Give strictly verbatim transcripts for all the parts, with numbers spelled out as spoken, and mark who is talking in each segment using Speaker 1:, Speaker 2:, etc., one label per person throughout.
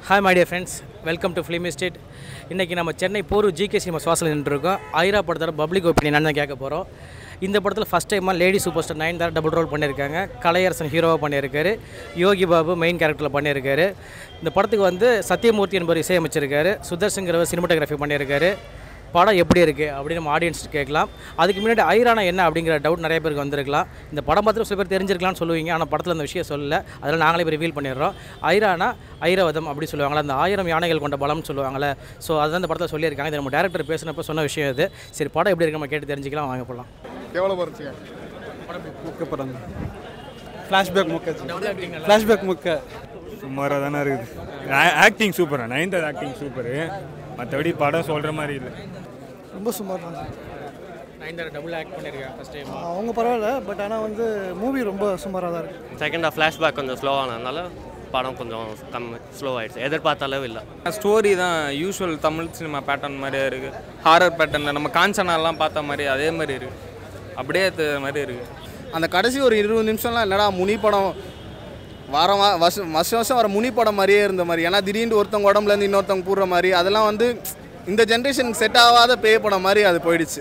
Speaker 1: Hi my dear friends, welcome to filmistreet. இன்னைக்கு நம்ம Chennai Porur GK cinema வாசல்ல நின்னுட்டோம். ஐரா படத்தோட பப்ளிக் ஒபினியன் என்ன கேட்க போறோம். இந்த படத்துல ஃபர்ஸ்ட் டைமா lady super star Nayanthara double role பண்ணிருக்காங்க. கலையரசன் ஹீரோவா பண்ணிருக்காரு. யோகி பாபு மெயின் கேரக்டர்ல பண்ணிருக்காரு. இந்த படத்துக்கு வந்து சத்யமூர்த்தி என்பவர் இசையமைச்சிருக்காரு. சுதர்சன்கிறவர் சினிமாட்டோகிராஃபி பண்ணிருக்காரு. படம் எப்படி இருக்குது அப்படின்னு நம்ம ஆடியன்ஸ் கேட்கலாம். அதுக்கு முன்னாடி ஐரானா என்ன அப்படிங்கிற டவுட் நிறைய பேருக்கு வந்திருக்கலாம். இந்த படம் பார்த்து சில பேர் தெரிஞ்சிருக்கலாம்னு சொல்லுவீங்க, ஆனால் படத்தில் அந்த விஷயம் சொல்லலை. அதனால் நாங்களே இப்போ ரிவீல் பண்ணிடுறோம். ஐரானா ஐராவதம் அப்படி சொல்லுவாங்களா, அந்த ஆயிரம் யானைகள் கொண்ட பலம்னு சொல்லுவாங்களே. ஸோ அதுதான் இந்த படத்தில் சொல்லியிருக்காங்க. இது நம்ம டேரக்டர் பேசினப்போ சொன்ன விஷயம் இது. சரி, படம் எப்படி இருக்கு நம்ம கேட்டு தெரிஞ்சிக்கலாம், வாங்க போகலாம்.
Speaker 2: எவ்வளோ பரிச்சுங்க படம் முக்க படம் ஃப்ளாஷ்பேக் முக்க ஃப்ளாஷ்பேக் முக்க
Speaker 3: சுமாராக தானே இருக்குது. ஆக்டிங் சூப்பராக, நயன்தாரா ஆக்டிங் சூப்பரு. மற்றபடி படம் சொல்கிற மாதிரி இல்லை,
Speaker 2: ரொம்ப சுமார் தான்.
Speaker 1: நயன்தாரா டபுள் ஆக்ட் பண்ணியிருக்காங்க ஃபர்ஸ்ட் டைம்.
Speaker 2: அவங்க பரவாயில்ல, பட் ஆனால் வந்து மூவி ரொம்ப சுமாராக தான் இருக்குது.
Speaker 4: செகண்ட் ஹாஃப் ஃப்ளாஷ்பேக் கொஞ்சம் ஸ்லோவானதுனால படம் கொஞ்சம் கம்மி ஸ்லோ ஆகிடுச்சு. எதிர்பார்த்த அளவு இல்லை.
Speaker 5: ஸ்டோரி தான் யூஸ்வல் தமிழ் சினிமா பேட்டர்ன் மாதிரியே இருக்குது. ஹாரர் பேட்டர்ன் நம்ம காஞ்சனாலாம் பார்த்த மாதிரி அதே மாதிரி இருக்குது, அப்படியே மாதிரி இருக்குது.
Speaker 6: அந்த கடைசி ஒரு இருபது நிமிஷம்லாம் என்னடா முனி படம் வாரம் வருஷம் வருஷம் வருஷம் வர முனி படம் மாதிரியே இருந்த மாதிரி. ஏன்னா திடீர்னு ஒருத்தவங்க உடம்புலேருந்து இன்னொருத்தவங்க போடுற மாதிரி, அதெல்லாம் வந்து இந்த ஜென்ரேஷனுக்கு செட் ஆகாத பேய் படம் மாதிரி அது போயிடுச்சு.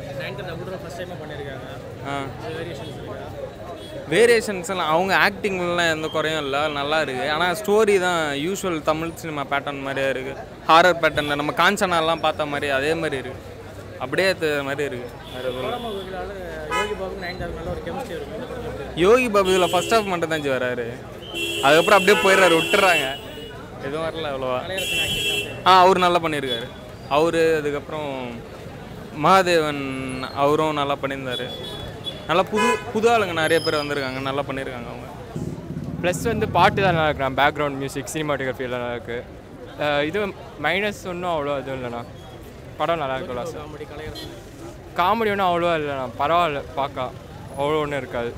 Speaker 5: வேரியேஷன்ஸ் எல்லாம் அவங்க ஆக்டிங்லாம் எந்த குறையும் இல்லை, நல்லா இருக்குது. ஆனால் ஸ்டோரி தான் யூஸ்வல் தமிழ் சினிமா பேட்டர்ன் மாதிரியே இருக்குது. ஹாரர் பேட்டர்னில் நம்ம காஞ்சனாலாம் பார்த்த மாதிரி அதே மாதிரி இருக்குது, அப்படியே மாதிரி இருக்குது. யோகி பாபு இதில் ஃபர்ஸ்ட் ஹாஃப் மட்டும் தான் வராரு, அதுக்கப்புறம் அப்படியே போயிடுறாரு, விட்டுறாங்க. எதுவும் வரல அவ்வளோவா. ஆ அவர் நல்லா பண்ணியிருக்காரு. அவர் அதுக்கப்புறம் மகாதேவன் அவரும் நல்லா பண்ணியிருந்தார். நல்லா புது புது ஆளுங்க நிறைய பேர் வந்திருக்காங்க, நல்லா பண்ணியிருக்காங்க அவங்க.
Speaker 7: ப்ளஸ் வந்து பாட்டு தான் நல்லா இருக்குண்ணா, பேக்ரவுண்ட் மியூசிக் சினிமாட்டோகிராஃபி எல்லாம் நல்லா இருக்குது. இது மைனஸ் ஒன்றும் அவ்வளோ இதுவும் இல்லைண்ணா, படம் நல்லா இருக்குல்ல சார். காமெடி ஒன்றும் அவ்வளோவா இல்லைண்ணா, பரவாயில்ல, பார்க்க அவ்வளோ ஒன்றும் இருக்காது.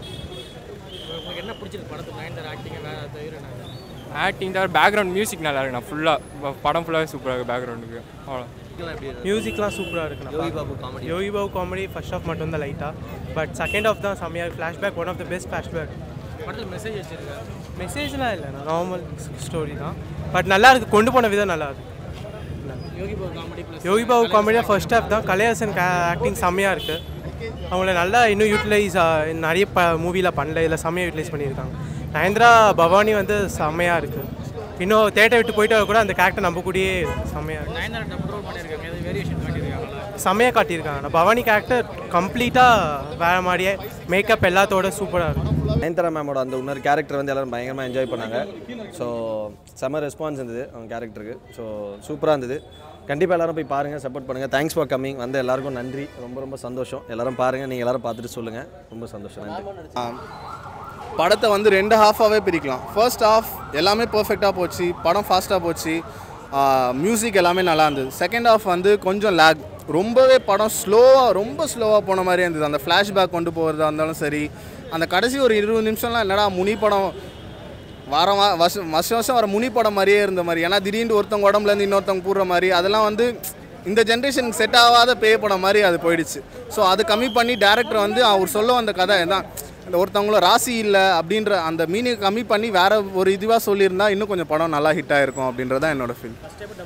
Speaker 1: என்ன பிடிச்சிருக்கு படத்துக்கு நயன்தாரா ஆக்டிங்?
Speaker 7: ஆக்டிங் தவிர பேக்ரவுண்ட் மியூசிக் நல்லா இருக்குண்ணா, ஃபுல்லாக படம் ஃபுல்லாகவே சூப்பராக இருக்குது. பேக்ரவுண்டுக்கு அவ்வளோ
Speaker 8: மியூசிக்லாம் சூப்பராக இருக்குண்ணா. Yogi Babu comedy Yogi Babu comedy first half மட்டும் தான் லைட்டாக, பட் செகண்ட் ஆஃப் தான் செம்மையாக. Flashback one of the best flashback.
Speaker 1: படத்தில் மெசேஜ் வச்சுருக்கேன்.
Speaker 8: மெசேஜ்லாம் இல்லைண்ணா, நார்மல் ஸ்டோரி தான், பட் நல்லா இருக்குது. கொண்டு போன விதம் நல்லா இருக்குது.
Speaker 1: யோகி பாபு காமெடி
Speaker 8: யோகி பாபு காமெடியாக ஃபர்ஸ்ட் ஆஃப் தான். கலையரசன் ஆக்டிங் செம்மையாக இருக்குது. அவங்கள நல்லா இன்னும் யூட்டிலைஸ் நிறைய ப மூவியில் பண்ணல, இதில் செம்மையாக யூட்டிலைஸ் பண்ணியிருக்காங்க. நயன்தாரா பவானி வந்து செம்மையாக இருக்குது. இன்னும் தேட்டர் விட்டு போயிட்டு கூட அந்த கேரக்டர் நம்ம கூடயே செம்மையாக இருக்குது.
Speaker 1: நயன்தாரா டபுள் ரோல் பண்ணியிருக்காங்க, எது வேரியேஷன் காட்டியிருக்காங்களா?
Speaker 8: செம்மையாக காட்டியிருக்காங்க. பவானி கேரக்டர் கம்ப்ளீட்டாக வேறு மாதிரியே, மேக்கப் எல்லாத்தோட சூப்பராக இருக்கும்.
Speaker 9: நயன்தாரா மேமோட அந்த இன்னொரு கேரக்டர் வந்து எல்லோரும் பயங்கரமாக என்ஜாய் பண்ணாங்க. ஸோ செம்ம ரெஸ்பான்ஸ் இருந்தது அவங்க கேரக்டருக்கு. ஸோ சூப்பராக இருந்தது. கண்டிப்பாக எல்லோரும் போய் பாருங்கள், சப்போர்ட் பண்ணுங்கள். Thanks for coming. வந்து எல்லாருக்கும் நன்றி, ரொம்ப ரொம்ப சந்தோஷம். எல்லோரும் பாருங்கள், நீங்கள் எல்லோரும் பார்த்துட்டு சொல்லுங்கள். ரொம்ப சந்தோஷம், நன்றி.
Speaker 6: படத்தை வந்து ரெண்டு ஹாஃபாகவே பிரிக்கலாம். ஃபர்ஸ்ட் ஹாஃப் எல்லாமே பர்ஃபெக்டாக போச்சு, படம் ஃபாஸ்ட்டாக போச்சு, மியூசிக் எல்லாமே நல்லா இருந்தது. செகண்ட் ஹாஃப் வந்து கொஞ்சம் லேக், ரொம்பவே படம் ஸ்லோவாக ரொம்ப ஸ்லோவாக போன மாதிரியே இருந்தது. அந்த ஃப்ளாஷ்பேக் கொண்டு போகிறதா இருந்தாலும் சரி, அந்த கடைசி ஒரு இருபது நிமிஷம்லாம் என்னடா முனி படம் வாரம் வருஷம் வருஷம் வருஷம் வர முனி படம் மாதிரியே இருந்த மாதிரி. ஏன்னா திடீர்னு ஒருத்தவங்க உடம்புலேருந்து இன்னொருத்தவங்க போடுற மாதிரி, அதெல்லாம் வந்து இந்த ஜென்ரேஷனுக்கு செட் ஆகாத பேய் படம் மாதிரி அது போயிடுச்சு. ஸோ அது கம்மி பண்ணி டேரக்டர் வந்து அவர் சொல்ல வந்த கதை தான், இந்த ஒருத்தவங்கள ராசி இல்லை அப்படின்ற அந்த மீனிங் கம்மி பண்ணி வேறு ஒரு இதுவாக சொல்லியிருந்தா இன்னும் கொஞ்சம் படம் நல்லா ஹிட் ஆகிருக்கும் அப்படின்றது தான் என்னோட ஃபீல்.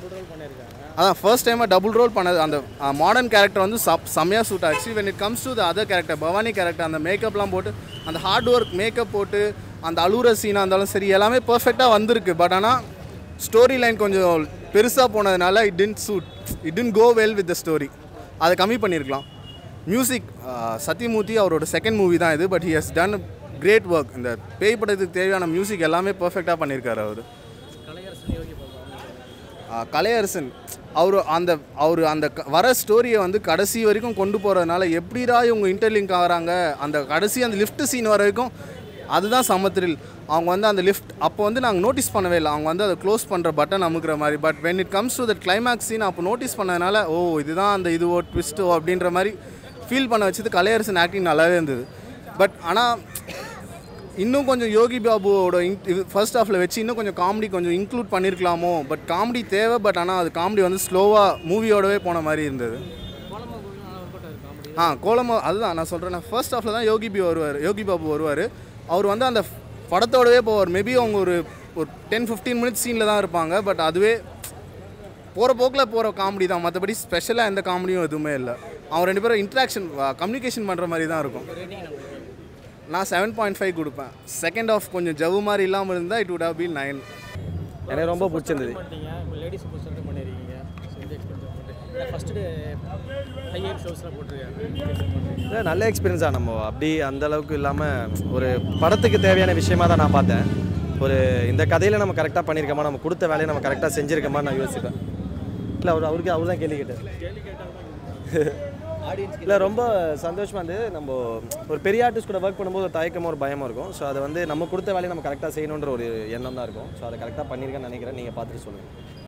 Speaker 6: அதான் ஃபர்ஸ்ட் டைமாக டபுள் ரோல் பண்ணது. அந்த மாடர்ன் கேரக்டர் வந்து சப் செம்மையாக சூட் ஆச்சு. When it comes to the other character Bhavani character, அந்த மேக்கப்லாம் போட்டு அந்த ஹார்ட் ஒர்க் மேக்கப் போட்டு அந்த அழுகிற சீனாக இருந்தாலும் சரி எல்லாமே பர்ஃபெக்டாக வந்திருக்கு. பட் ஆனால் ஸ்டோரி லைன் கொஞ்சம் பெருசாக போனதுனால it didn't suit, it didn't go well with the story. அதை கம்மி பண்ணியிருக்கலாம். மியூசிக் சத்யமூர்த்தி அவரோட செகண்ட் மூவி தான் இது, but he has done great work. இந்த பேய் படத்துக்கு தேவையான மியூசிக் எல்லாமே பர்ஃபெக்டாக பண்ணியிருக்காரு அவர். கலையரசன் அவர் அந்த அவர் அந்த வர ஸ்டோரியை வந்து கடைசி வரைக்கும் கொண்டு போகிறதுனால எப்படிடா இவங்க இன்டர்லிங்க் ஆகிறாங்க, அந்த கடைசி அந்த லிஃப்ட் சீன் வர வரைக்கும் அதுதான் சமத்திரில். அவங்க வந்து அந்த லிஃப்ட் அப்போ வந்து நாங்கள் நோட்டீஸ் பண்ணவே இல்லை, அவங்க வந்து அதை க்ளோஸ் பண்ணுற பட்டன் அமுக்கிற மாதிரி. But when it comes to that climax scene அப்போ நோட்டீஸ் பண்ணதுனால ஓ இதுதான் அந்த இதுவோ ட்விஸ்ட்டோ அப்படின்ற மாதிரி ஃபீல் பண்ண வச்சது. கலையரசன் ஆக்டிங் நல்லாவே இருந்தது. பட் ஆனால் இன்னும் கொஞ்சம் யோகி பாபுவோட ஃபர்ஸ்ட் ஹாஃபில் வச்சு இன்னும் கொஞ்சம் காமெடி கொஞ்சம் இன்க்ளூட் பண்ணியிருக்கலாமோ. பட் காமெடி தேவை, பட் ஆனால் அது காமெடி வந்து ஸ்லோவாக மூவியோடவே போன மாதிரி இருந்தது. ஆ கோலமோ அதுதான் நான் சொல்கிறேன். நான் ஃபர்ஸ்ட் ஹாஃபில் தான் யோகி பி வருவார் யோகி பாபு வருவார். அவர் வந்து அந்த படத்தோடவே போவார். மேபி அவங்க ஒரு ஒரு டென் ஃபிஃப்டீன் மினிட்ஸ் சீனில் தான் இருப்பாங்க. பட் அதுவே போகிற போக்கில் போகிற காமெடி தான், மற்றபடி ஸ்பெஷலாக எந்த காமெடியும் எதுவுமே இல்லை. அவங்க ரெண்டு பேரும் இன்ட்ராக்ஷன் கம்யூனிகேஷன் பண்ணுற மாதிரி தான் இருக்கும். நான் செவன் பாயிண்ட் ஃபைவ் கொடுப்பேன். செகண்ட் ஆஃப் கொஞ்சம் ஜவு மாதிரி இல்லாமல் இருந்தால் it would have been nine.
Speaker 9: எனக்கு ரொம்ப பிடிச்சிருந்தது.
Speaker 1: லேடி சூப்பர் ஸ்டார் பண்ணியிருக்கீங்க, ஃபஸ்ட்டு ஹையர் ஷோஸ்லாம் போட்டிருக்காங்க.
Speaker 9: நல்ல எக்ஸ்பீரியன்ஸாக நம்ம அப்படி அந்த அளவுக்கு இல்லாமல் ஒரு படத்துக்கு தேவையான விஷயமாக தான் நான் பார்த்தேன். ஒரு இந்த கதையில் நம்ம கரெக்டாக பண்ணியிருக்கோமா, நம்ம கொடுத்த வேலையை நம்ம கரெக்டாக செஞ்சுருக்கோமா நான் யோசிப்பேன். இல்லை அவர் அவருக்கு அவர் தான் கேள்வி கேட்டார். இல்லை ரொம்ப சந்தோஷமாக இருந்தது. நம்ம ஒரு பெரிய ஆர்டிஸ்ட் கூட ஒர்க் பண்ணும்போது ஒரு தயக்கமாக ஒரு பயமாக இருக்கும். ஸோ அதை வந்து நம்ம கொடுத்த வேலையை நம்ம கரெக்டாக செய்யணுன்ற ஒரு எண்ணம் தான் இருக்கும். ஸோ அதை கரெக்டாக பண்ணியிருக்கேன்னு நினைக்கிறேன். நீங்கள் பார்த்துட்டு சொல்லுங்கள்.